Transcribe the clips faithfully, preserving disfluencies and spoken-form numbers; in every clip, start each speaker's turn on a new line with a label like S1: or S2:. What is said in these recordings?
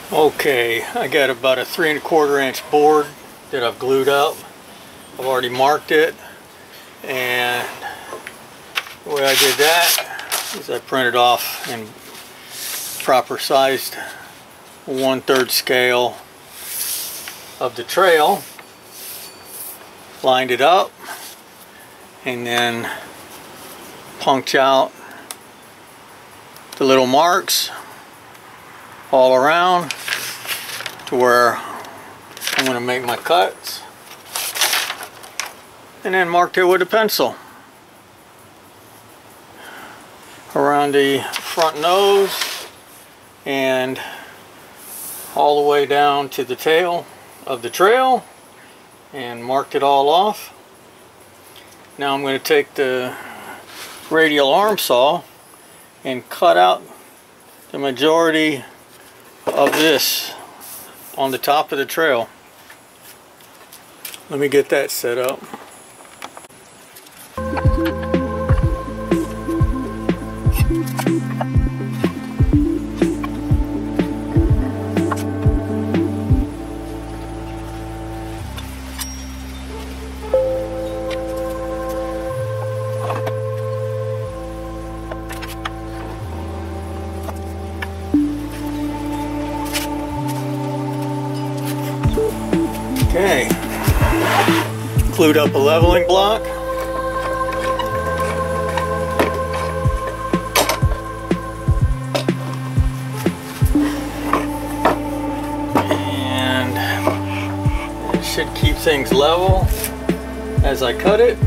S1: Okay, I got about a three and a quarter inch board that I've glued up. I've already marked it, and the way I did that is I printed off in proper sized one-third scale of the trail, lined it up, and then punch out the little marks all around to where I'm going to make my cuts, and then marked it with a pencil around the front nose and all the way down to the tail of the trail, and marked it all off. Now I'm going to take the radial arm saw and cut out the majority of this on the top of the trail. Let me get that set up. Okay, glued up a leveling block. And it should keep things level as I cut it.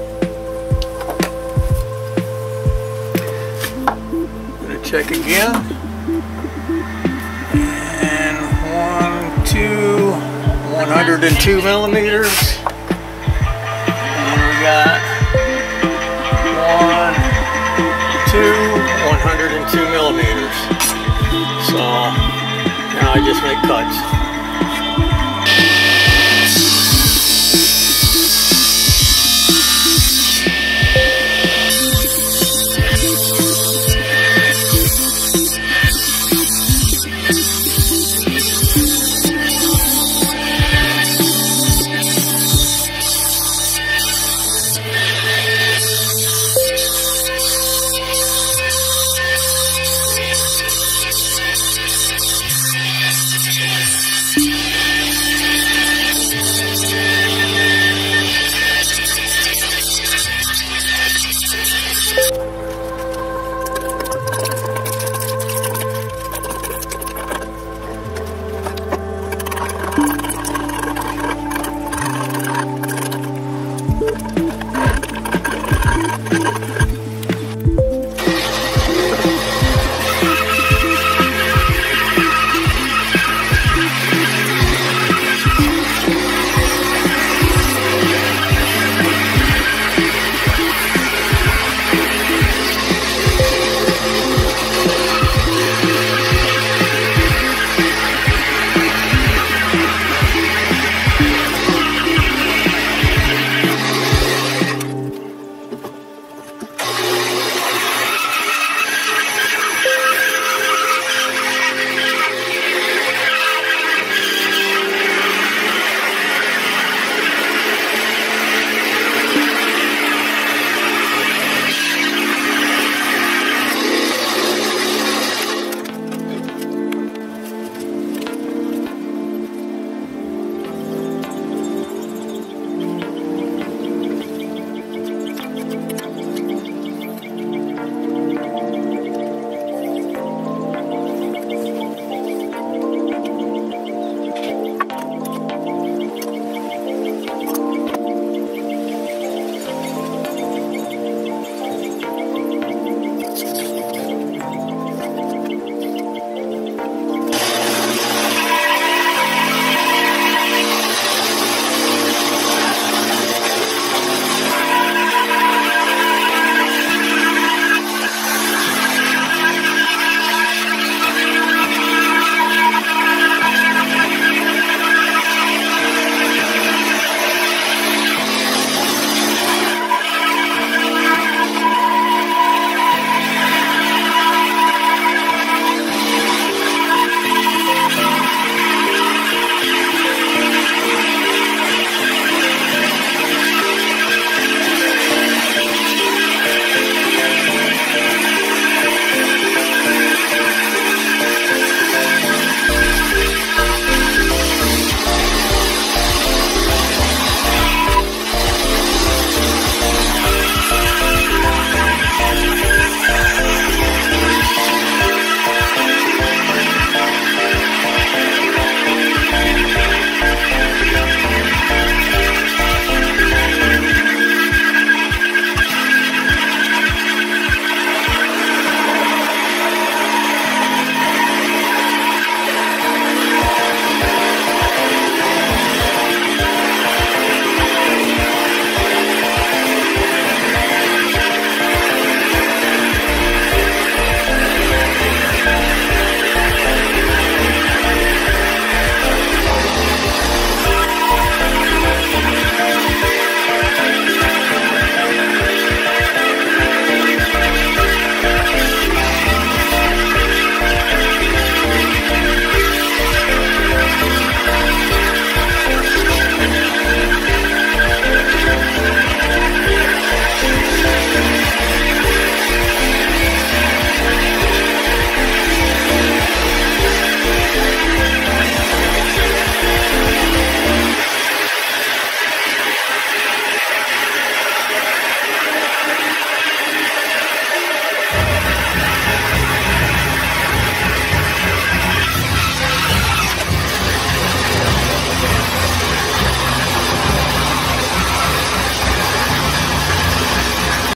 S1: I'm gonna check again. And one, two, one hundred two millimeters, and we got one, two, one hundred two millimeters. So now I just make cuts.